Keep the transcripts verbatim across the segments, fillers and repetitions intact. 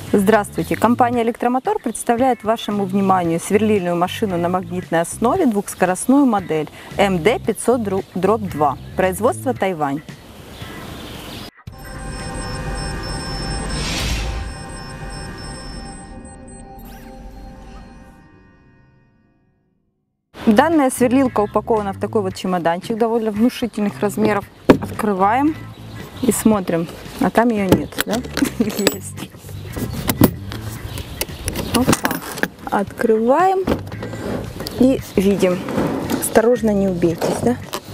Здравствуйте! Компания «Электромотор» представляет вашему вниманию сверлильную машину на магнитной основе, двухскоростную модель эм дэ пятьсот два, производство Тайвань. Данная сверлилка упакована в такой вот чемоданчик довольно внушительных размеров. Открываем и смотрим, а там ее нет, да? Есть. Опа. Открываем и видим. Осторожно, не убейтесь, да?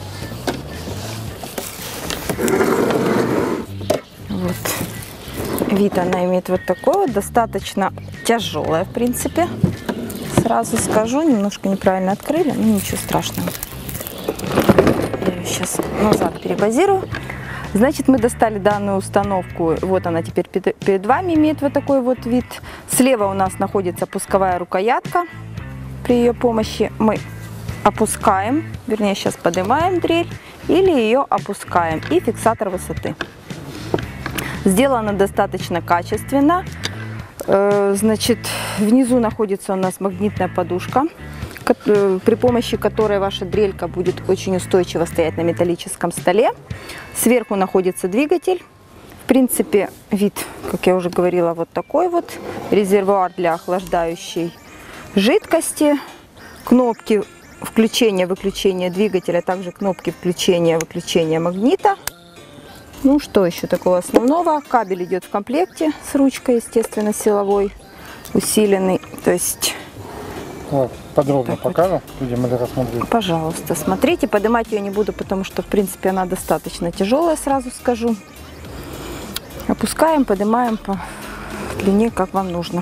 Вот. Вид она имеет вот такой вот, достаточно тяжелая, в принципе. Сразу скажу, немножко неправильно открыли, но ничего страшного. Я ее сейчас назад перебазирую. Значит, мы достали данную установку, вот она теперь перед вами имеет вот такой вот вид. Слева у нас находится пусковая рукоятка. При ее помощи мы опускаем, вернее сейчас поднимаем дрель или ее опускаем, и фиксатор высоты. Сделано достаточно качественно. Значит, внизу находится у нас магнитная подушка, при помощи которой ваша дрелька будет очень устойчиво стоять на металлическом столе. Сверху находится двигатель. В принципе, вид, как я уже говорила, вот такой вот. Резервуар для охлаждающей жидкости. Кнопки включения-выключения двигателя, также кнопки включения-выключения магнита. Ну, что еще такого основного? Кабель идет в комплекте с ручкой, естественно, силовой, усиленный. То есть... Вот, подробно покажу, будем это рассмотреть. Пожалуйста, смотрите. Поднимать ее не буду, потому что, в принципе, она достаточно тяжелая, сразу скажу. Опускаем, поднимаем по длине, как вам нужно.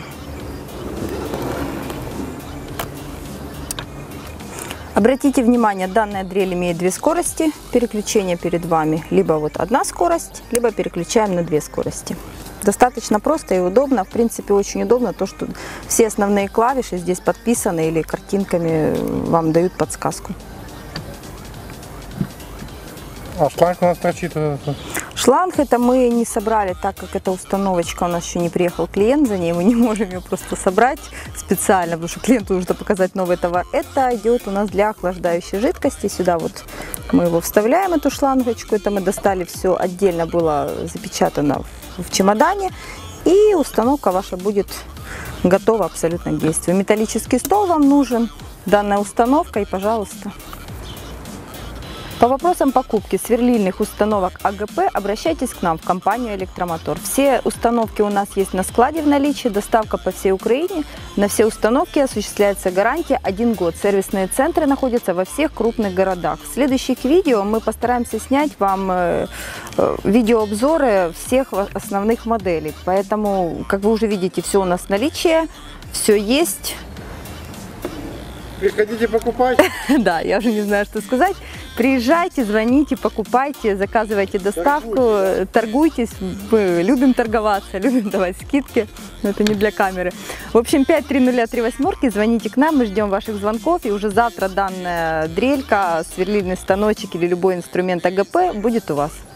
Обратите внимание, данная дрель имеет две скорости. Переключение перед вами. Либо вот одна скорость, либо переключаем на две скорости. Достаточно просто и удобно. В принципе, очень удобно то, что все основные клавиши здесь подписаны или картинками вам дают подсказку. А шланг у нас торчит? Шланг это мы не собрали, так как эта установочка, у нас еще не приехал клиент за ней, мы не можем ее просто собрать специально, потому что клиенту нужно показать новый товар. Это идет у нас для охлаждающей жидкости. Сюда вот мы его вставляем, эту шлангочку. Это мы достали все отдельно, было запечатано в чемодане. И установка ваша будет готова абсолютно к действию. Металлический стол вам нужен, данная установка, и пожалуйста. По вопросам покупки сверлильных установок а гэ пэ обращайтесь к нам в компанию «Электромотор». Все установки у нас есть на складе в наличии, доставка по всей Украине. На все установки осуществляется гарантия один год. Сервисные центры находятся во всех крупных городах. В следующих видео мы постараемся снять вам э, э, видеообзоры всех основных моделей. Поэтому, как вы уже видите, все у нас в наличии, все есть. Приходите покупать. Да, я уже не знаю, что сказать. Приезжайте, звоните, покупайте, заказывайте доставку, торгуйтесь, торгуйтесь. Мы любим торговаться, любим давать скидки, но это не для камеры. В общем, пять три ноль три восемь, звоните к нам, мы ждем ваших звонков, и уже завтра данная дрелька, сверлильный станочек или любой инструмент а гэ пэ будет у вас.